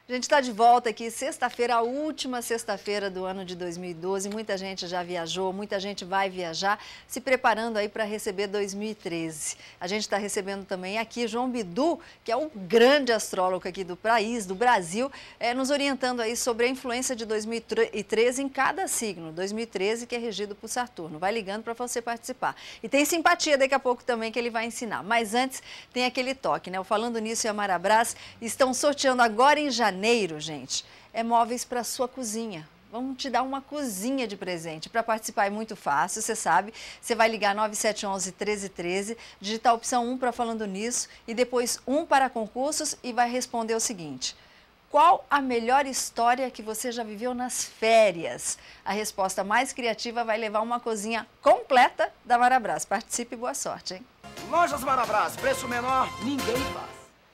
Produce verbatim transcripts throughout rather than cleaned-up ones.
A gente está de volta aqui, sexta-feira, a última sexta-feira do ano de dois mil e doze. Muita gente já viajou, muita gente vai viajar, se preparando aí para receber dois mil e treze. A gente está recebendo também aqui João Bidu, que é um grande astrólogo aqui do país, do Brasil, é, nos orientando aí sobre a influência de dois mil e treze em cada signo. dois mil e treze que é regido por Saturno. Vai ligando para você participar. E tem simpatia daqui a pouco também que ele vai ensinar. Mas antes tem aquele toque, né? O Falando Nisso e a Marabras estão sorteando agora em janeiro. Janeiro, gente, é móveis para sua cozinha. Vamos te dar uma cozinha de presente. Para participar é muito fácil, você sabe. Você vai ligar nove sete um um, um três um três, digitar a opção um para Falando Nisso e depois um para concursos e vai responder o seguinte: qual a melhor história que você já viveu nas férias? A resposta mais criativa vai levar uma cozinha completa da Marabras. Participe e boa sorte, hein? Lojas Marabras, preço menor, ninguém faz.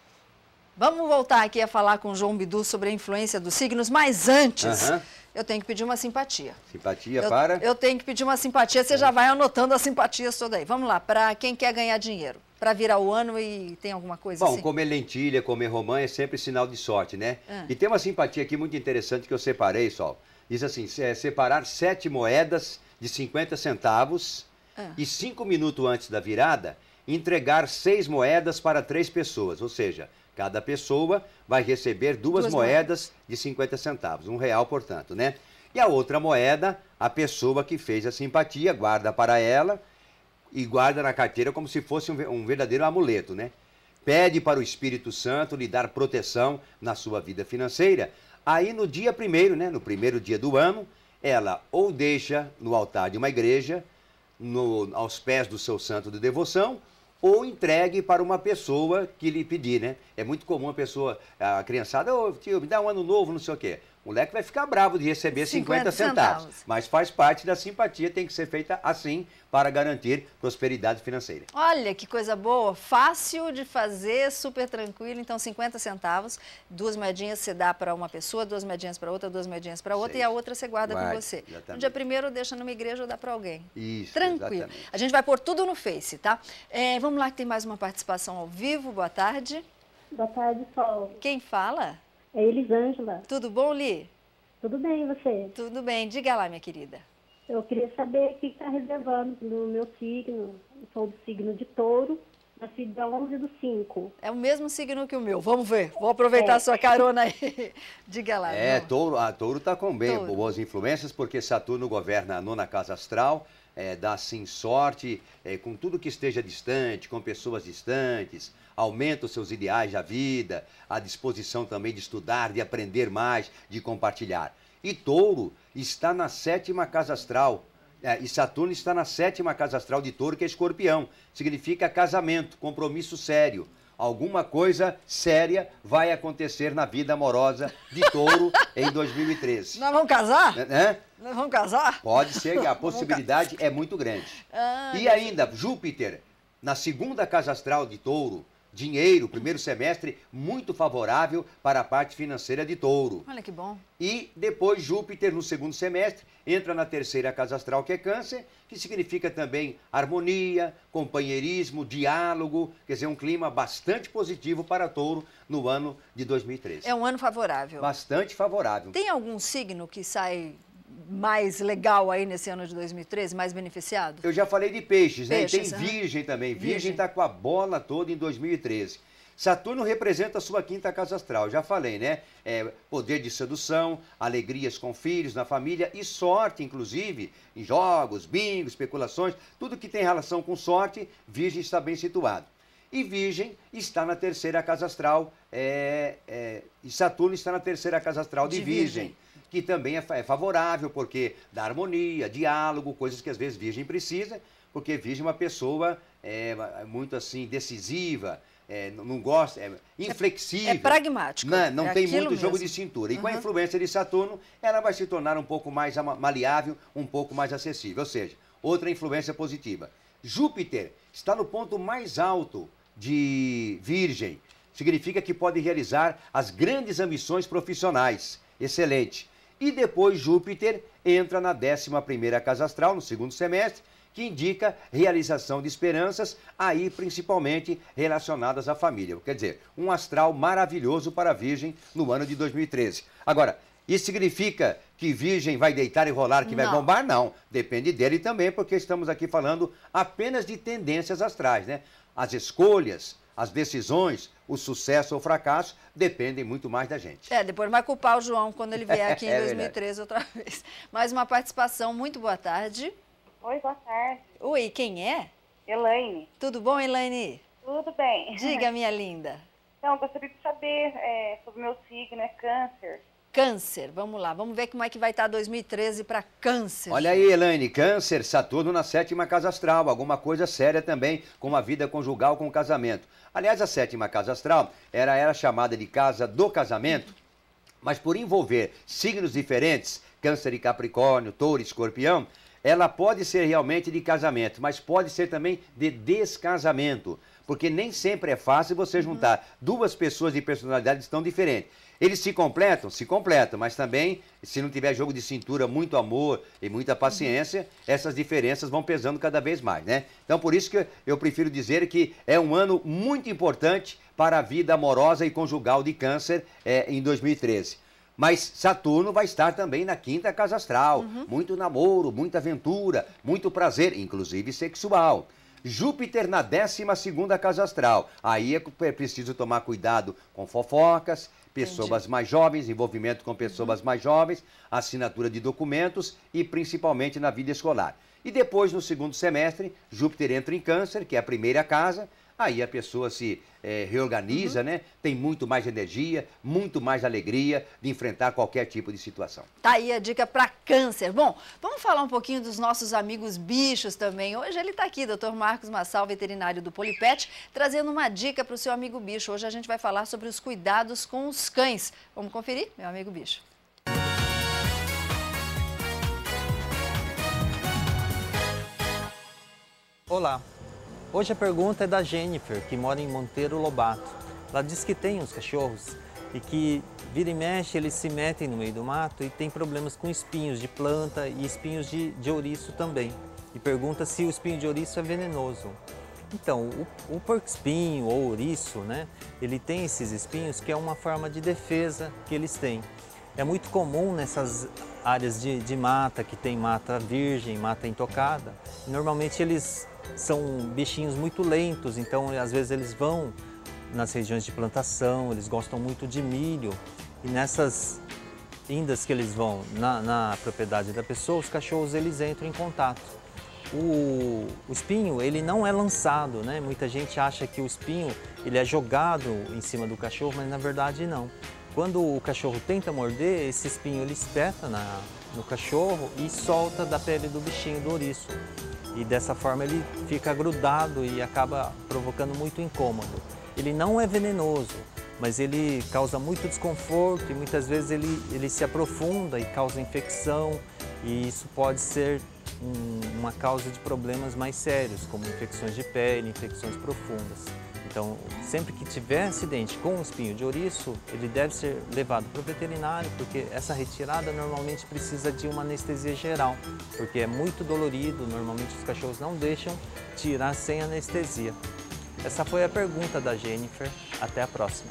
Vamos voltar aqui a falar com o João Bidu sobre a influência dos signos, mas antes, uhum. eu tenho que pedir uma simpatia. Simpatia eu, para? Eu tenho que pedir uma simpatia, você já vai anotando as simpatias todas aí. Vamos lá, para quem quer ganhar dinheiro, para virar o ano e tem alguma coisa Bom, assim? Bom, comer lentilha, comer romã é sempre sinal de sorte, né? Ah. E tem uma simpatia aqui muito interessante que eu separei, Sol. Diz assim, é, separar sete moedas de cinquenta centavos ah. e cinco minutos antes da virada, entregar seis moedas para três pessoas, ou seja, cada pessoa vai receber duas, duas moedas, moedas de cinquenta centavos, um real, portanto, né? E a outra moeda, a pessoa que fez a simpatia guarda para ela e guarda na carteira como se fosse um, um verdadeiro amuleto, né? Pede para o Espírito Santo lhe dar proteção na sua vida financeira. Aí no dia primeiro, né? No primeiro dia do ano, ela ou deixa no altar de uma igreja, no, aos pés do seu santo de devoção, ou entregue para uma pessoa que lhe pedir, né? É muito comum a pessoa, a criançada, ô tio, me dá um ano novo, não sei o quê. O moleque vai ficar bravo de receber cinquenta centavos. Mas faz parte da simpatia, tem que ser feita assim para garantir prosperidade financeira. Olha que coisa boa, fácil de fazer, super tranquilo. Então cinquenta centavos, duas moedinhas você dá para uma pessoa, duas moedinhas para outra, duas moedinhas para outra. Sei. E a outra você guarda Guarde, com você. Exatamente. No dia primeiro deixa numa igreja ou dá para alguém. Isso, tranquilo. Exatamente. A gente vai pôr tudo no Face, tá? É, vamos lá que tem mais uma participação ao vivo. Boa tarde. Boa tarde, Sol. Quem fala? É Elisângela. Tudo bom, Li? Tudo bem, e você? Tudo bem. Diga lá, minha querida. Eu queria saber o que está reservando no meu signo. Eu sou do signo de Touro, nasci dia onze do cinco. É o mesmo signo que o meu. Vamos ver. Vou aproveitar é. a sua carona aí. Diga lá. É, touro, a Touro está com bem, touro. boas influências, porque Saturno governa a nona casa astral, é, dá sim sorte é, com tudo que esteja distante, com pessoas distantes, aumenta os seus ideais da vida, a disposição também de estudar, de aprender mais, de compartilhar. E Touro está na sétima casa astral, é, e Saturno está na sétima casa astral de Touro, que é Escorpião. Significa casamento, compromisso sério. Alguma coisa séria vai acontecer na vida amorosa de Touro em dois mil e treze. Nós vamos casar? É? Nós vamos casar? Pode ser, a possibilidade é muito grande. Ah, e ainda, Júpiter, na segunda casa astral de Touro, dinheiro, primeiro semestre, muito favorável para a parte financeira de Touro. Olha que bom. E depois Júpiter, no segundo semestre, entra na terceira casa astral, que é Câncer, que significa também harmonia, companheirismo, diálogo, quer dizer, um clima bastante positivo para Touro no ano de dois mil e treze. É um ano favorável. Bastante favorável. Tem algum signo que sai mais legal aí nesse ano de dois mil e treze, mais beneficiado? Eu já falei de peixes, né? Peixes, e tem uhum. Virgem também. Virgem Virgem está com a bola toda em dois mil e treze. Saturno representa a sua quinta casa astral, já falei, né? É, poder de sedução, alegrias com filhos, na família e sorte, inclusive, em jogos, bingo, especulações, tudo que tem relação com sorte, Virgem está bem situado. E Virgem está na terceira casa astral, é, é, e Saturno está na terceira casa astral de, de Virgem. Virgem. Que também é favorável, porque dá harmonia, diálogo, coisas que às vezes Virgem precisa, porque Virgem é uma pessoa é, muito assim, decisiva, é, não gosta, é inflexível. É, é pragmático. Não, não é tem muito mesmo. jogo de cintura. E uhum. com a influência de Saturno, ela vai se tornar um pouco mais maleável, um pouco mais acessível. Ou seja, outra influência positiva. Júpiter está no ponto mais alto de Virgem. Significa que pode realizar as grandes ambições profissionais. Excelente. E depois Júpiter entra na décima primeira casa astral, no segundo semestre, que indica realização de esperanças, aí principalmente relacionadas à família. Quer dizer, um astral maravilhoso para a Virgem no ano de dois mil e treze. Agora, isso significa que Virgem vai deitar e rolar, que vai Não. bombar? Não. Depende dele também, porque estamos aqui falando apenas de tendências astrais, né? As escolhas, as decisões, o sucesso ou fracasso dependem muito mais da gente. É, depois vai culpar o João quando ele vier aqui em É dois mil e treze outra vez. Mais uma participação, muito boa tarde. Oi, boa tarde. Oi, quem é? Elaine. Tudo bom, Elaine? Tudo bem. Diga, minha linda. Então, gostaria de saber é, sobre o meu signo, é câncer. Câncer, vamos lá, vamos ver como é que vai estar dois mil e treze para câncer. Olha aí, Elaine, câncer, Saturno na sétima casa astral, alguma coisa séria também com a vida conjugal, com o casamento. Aliás, a sétima casa astral era, era chamada de casa do casamento, mas por envolver signos diferentes, câncer e capricórnio, touro e escorpião, ela pode ser realmente de casamento, mas pode ser também de descasamento, porque nem sempre é fácil você juntar duas pessoas de personalidades tão diferentes. Eles se completam? Se completam, mas também, se não tiver jogo de cintura, muito amor e muita paciência, essas diferenças vão pesando cada vez mais, né? Então, por isso que eu prefiro dizer que é um ano muito importante para a vida amorosa e conjugal de câncer é, em dois mil e treze. Mas Saturno vai estar também na quinta casa astral. Uhum. Muito namoro, muita aventura, muito prazer, inclusive sexual. Júpiter na décima segunda casa astral. Aí é preciso tomar cuidado com fofocas, pessoas Entendi. mais jovens, envolvimento com pessoas uhum. mais jovens, assinatura de documentos e principalmente na vida escolar. E depois, no segundo semestre, Júpiter entra em câncer, que é a primeira casa, aí a pessoa se é, reorganiza, uhum. né? Tem muito mais energia, muito mais alegria de enfrentar qualquer tipo de situação. Tá aí a dica para câncer. Bom, vamos falar um pouquinho dos nossos amigos bichos também. Hoje ele está aqui, doutor Marcos Massal, veterinário do Polipet, trazendo uma dica para o seu amigo bicho. Hoje a gente vai falar sobre os cuidados com os cães. Vamos conferir, meu amigo bicho? Olá. Hoje a pergunta é da Jennifer, que mora em Monteiro Lobato. Ela diz que tem uns cachorros e que vira e mexe, eles se metem no meio do mato e tem problemas com espinhos de planta e espinhos de, de ouriço também. E pergunta se o espinho de ouriço é venenoso. Então, o, o porco-espinho ou ouriço, né, ele tem esses espinhos que é uma forma de defesa que eles têm. É muito comum nessas áreas de, de mata, que tem mata virgem, mata intocada. Normalmente eles são bichinhos muito lentos, então às vezes eles vão nas regiões de plantação, eles gostam muito de milho. E nessas indas que eles vão na, na propriedade da pessoa, os cachorros eles entram em contato. O, o espinho ele não é lançado, né? Muita gente acha que o espinho ele é jogado em cima do cachorro, mas na verdade não. Quando o cachorro tenta morder, esse espinho ele espeta na, no cachorro e solta da pele do bichinho, do ouriço. E dessa forma ele fica grudado e acaba provocando muito incômodo. Ele não é venenoso, mas ele causa muito desconforto e muitas vezes ele, ele se aprofunda e causa infecção. E isso pode ser um, uma causa de problemas mais sérios, como infecções de pele, infecções profundas. Então, sempre que tiver acidente com um espinho de ouriço, ele deve ser levado para o veterinário, porque essa retirada normalmente precisa de uma anestesia geral, porque é muito dolorido, normalmente os cachorros não deixam tirar sem anestesia. Essa foi a pergunta da Jennifer. Até a próxima.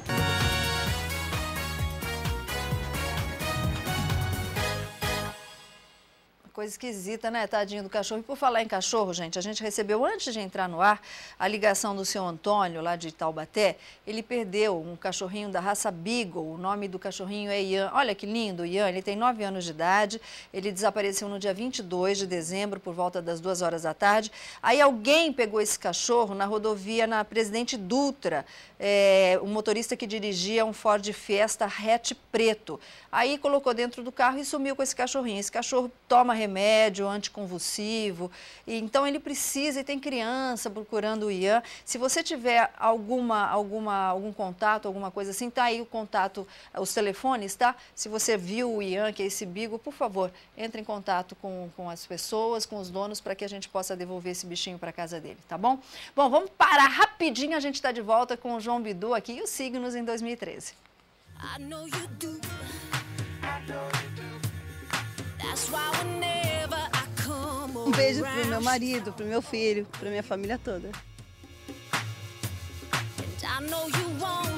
Coisa esquisita, né, tadinho do cachorro. E por falar em cachorro, gente, a gente recebeu, antes de entrar no ar, a ligação do seu Antônio, lá de Taubaté. Ele perdeu um cachorrinho da raça Beagle, o nome do cachorrinho é Ian. Olha que lindo, Ian, ele tem nove anos de idade, ele desapareceu no dia vinte e dois de dezembro, por volta das duas horas da tarde. Aí alguém pegou esse cachorro na rodovia, na Presidente Dutra, é, um motorista que dirigia um Ford Fiesta hatch preto. Aí colocou dentro do carro e sumiu com esse cachorrinho. Esse cachorro toma remédio anticonvulsivo, e então ele precisa, e tem criança procurando o Ian. Se você tiver alguma, alguma, algum contato, alguma coisa assim, tá aí o contato, os telefones, tá? Se você viu o Ian, que é esse Beagle, por favor, entre em contato com, com as pessoas, com os donos, para que a gente possa devolver esse bichinho para casa dele, tá bom? Bom, vamos parar rapidinho, a gente está de volta com o João Bidu aqui e os signos em dois mil e treze. I know you do. I know you do. That's why whenever I come beijo pro meu marido, pro meu filho, pra minha família toda. I know you won't